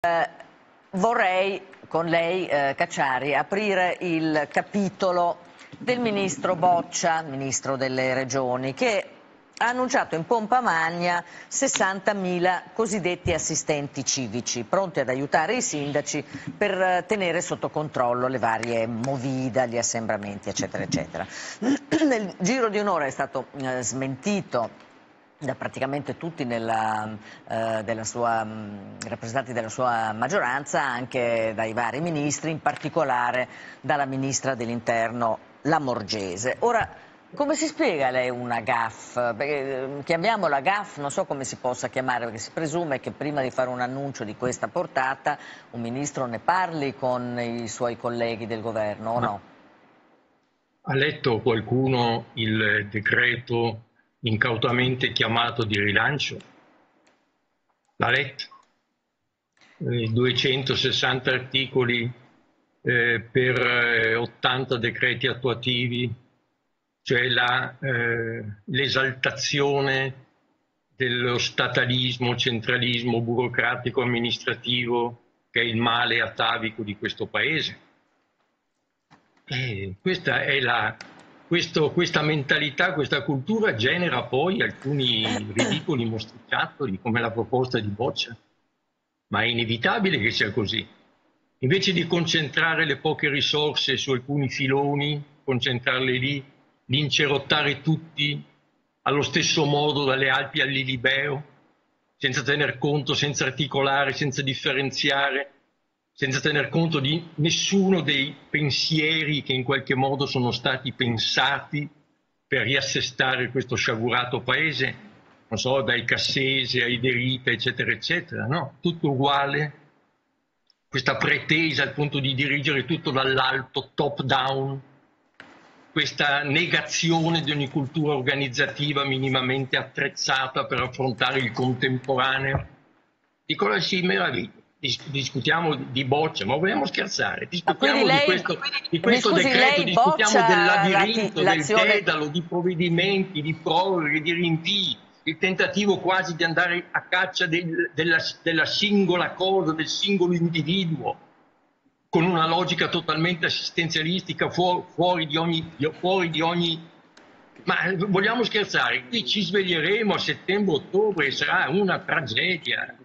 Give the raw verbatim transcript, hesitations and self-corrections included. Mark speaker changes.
Speaker 1: Eh, vorrei con lei, eh, Cacciari, aprire il capitolo del ministro Boccia, ministro delle Regioni, che ha annunciato in pompa magna sessantamila cosiddetti assistenti civici, pronti ad aiutare i sindaci per eh, tenere sotto controllo le varie movida, gli assembramenti, eccetera, eccetera. Nel giro di un'ora è stato eh, smentito da praticamente tutti nella, eh, della sua, mh, rappresentanti della sua maggioranza, anche dai vari ministri, in particolare dalla ministra dell'Interno Lamorgese. Ora, come si spiega lei una gaffe? Perché, chiamiamola gaffe, non so come si possa chiamare, perché si presume che prima di fare un annuncio di questa portata un ministro ne parli con i suoi colleghi del governo, o no?
Speaker 2: Ha letto qualcuno il decreto incautamente chiamato di rilancio? L'ha letto? I duecentosessanta articoli eh, per eh, ottanta decreti attuativi, cioè l'esaltazione eh, dello statalismo, centralismo burocratico amministrativo che è il male atavico di questo paese. Eh, questa, è la, questo, questa mentalità, questa cultura genera poi alcuni ridicoli mostriciattoli come la proposta di Boccia, ma è inevitabile che sia così. Invece di concentrare le poche risorse su alcuni filoni, concentrarle lì, di incerottare tutti allo stesso modo dalle Alpi all'Ilibeo, senza tener conto, senza articolare, senza differenziare, senza tener conto di nessuno dei pensieri che in qualche modo sono stati pensati per riassestare questo sciagurato paese, non so, dai Cassese ai De Rita, eccetera, eccetera, no? Tutto uguale, questa pretesa al punto di dirigere tutto dall'alto, top down, questa negazione di ogni cultura organizzativa minimamente attrezzata per affrontare il contemporaneo. Di cosa si meraviglia? Discutiamo di Boccia, ma vogliamo scherzare? Discutiamo
Speaker 1: lei,
Speaker 2: di questo, di questo
Speaker 1: scusi,
Speaker 2: decreto, discutiamo del labirinto, del dedalo, di provvedimenti, di proroghe, di rinvii, il tentativo quasi di andare a caccia del, della, della singola cosa, del singolo individuo, con una logica totalmente assistenzialistica fuori, fuori, di ogni, fuori di ogni... Ma vogliamo scherzare? Qui ci sveglieremo a settembre-ottobre e sarà una tragedia.